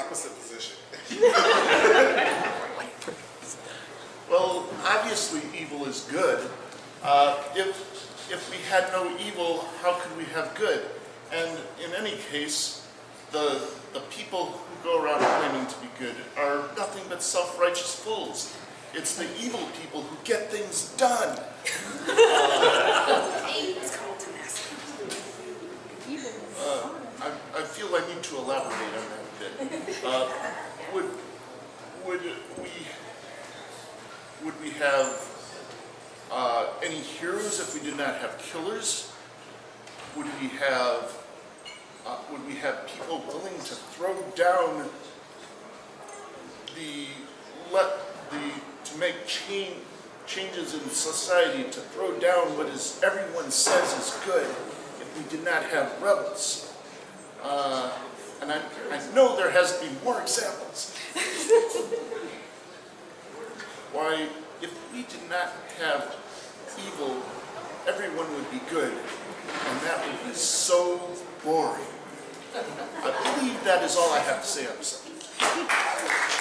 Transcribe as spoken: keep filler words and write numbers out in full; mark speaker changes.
Speaker 1: opposite position.
Speaker 2: Well, obviously evil is good. Uh, if, if we had no evil, how could we have good? And in any case, the, the people who go around claiming to be good are nothing but self-righteous fools. It's the evil people who get things done. uh, uh, I, I feel I need to elaborate on that a bit. Uh, would, would we... Would we have uh, any heroes if we did not have killers? Would we have uh, would we have people willing to throw down the let the to make change changes in society, to throw down what is everyone says is good if we did not have rebels? Uh, and I, I know there has to be more examples. Why, if we did not have evil, everyone would be good, and that would be so boring. I believe that is all I have to say on the subject.